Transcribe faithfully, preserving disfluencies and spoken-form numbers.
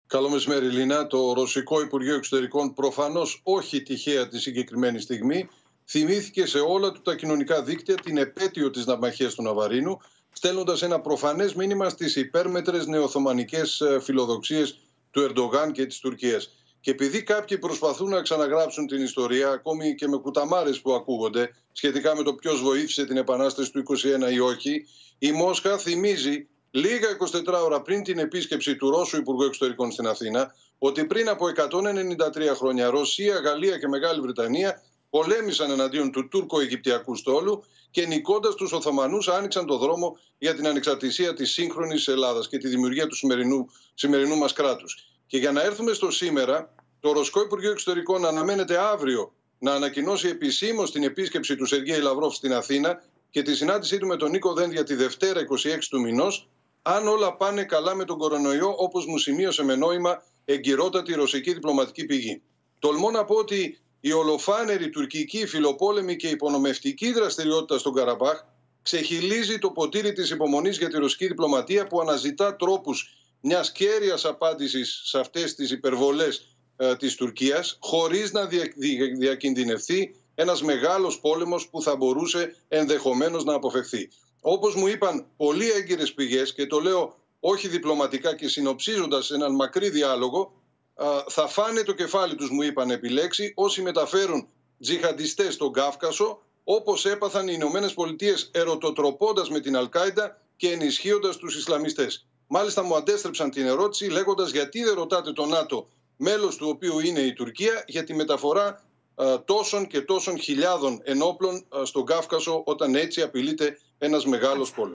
Καλό μεσημέρι, Λίνα. Το Ρωσικό Υπουργείο Εξωτερικών, προφανώς όχι τυχαία τη συγκεκριμένη στιγμή, θυμήθηκε σε όλα του τα κοινωνικά δίκτυα την επέτειο της ναυμαχίας του Ναβαρίνου, στέλνοντας ένα προφανές μήνυμα στις υπέρμετρες νεοοθωμανικές φιλοδοξίες του Ερντογάν και της Τουρκίας. Και επειδή κάποιοι προσπαθούν να ξαναγράψουν την ιστορία, ακόμη και με κουταμάρες που ακούγονται σχετικά με το ποιος βοήθησε την Επανάσταση του είκοσι ένα ή όχι, η Μόσχα θυμίζει λίγα εικοσιτέσσερις ώρα πριν την επίσκεψη του Ρώσου Υπουργού Εξωτερικών στην Αθήνα ότι πριν από εκατόν ενενήντα τρία χρόνια Ρωσία, Γαλλία και Μεγάλη Βρετανία πολέμησαν εναντίον του τουρκο-αιγυπτιακού στόλου και νικώντας τους Οθωμανούς άνοιξαν το δρόμο για την ανεξαρτησία της σύγχρονης Ελλάδας και τη δημιουργία του σημερινού, σημερινού μας κράτους. Και για να έρθουμε στο σήμερα, το Ρωσικό Υπουργείο Εξωτερικών αναμένεται αύριο να ανακοινώσει επισήμως την επίσκεψη του Σεργέη Λαυρόφ στην Αθήνα και τη συνάντησή του με τον Νίκο Δένδια τη Δευτέρα είκοσι έξι του μηνός, αν όλα πάνε καλά με τον κορονοϊό, όπως μου σημείωσε με νόημα εγκυρότατη ρωσική διπλωματική πηγή. Τολμώ να πω ότι η ολοφάνερη τουρκική φιλοπόλεμη και υπονομευτική δραστηριότητα στον Καραμπάχ ξεχυλίζει το ποτήρι της υπομονής για τη ρωσική διπλωματία, που αναζητά τρόπους μιας κέρυας απάντησης σε αυτές τις υπερβολές ε, της Τουρκίας, χωρίς να δια, δια, διακινδυνευθεί ένας μεγάλος πόλεμος που θα μπορούσε ενδεχομένως να αποφευχθεί. Όπως μου είπαν πολύ έγκυρες πηγές, και το λέω όχι διπλωματικά και συνοψίζοντας έναν μακρύ διάλογο, θα φάνε το κεφάλι τους, μου είπαν επιλέξει, όσοι μεταφέρουν τζιχαντιστές στον Κάφκασο, όπως έπαθαν οι Ηνωμένες Πολιτείες ερωτοτροπώντας με την Αλ-Κάιντα και ενισχύοντας τους Ισλαμιστές. Μάλιστα μου αντέστρεψαν την ερώτηση λέγοντας γιατί δεν ρωτάτε το ΝΑΤΟ, μέλος του οποίου είναι η Τουρκία, για τη μεταφορά τόσων και τόσων χιλιάδων ενόπλων στον Κάφκασο, όταν έτσι απειλείται ένας μεγάλος πόλεμος.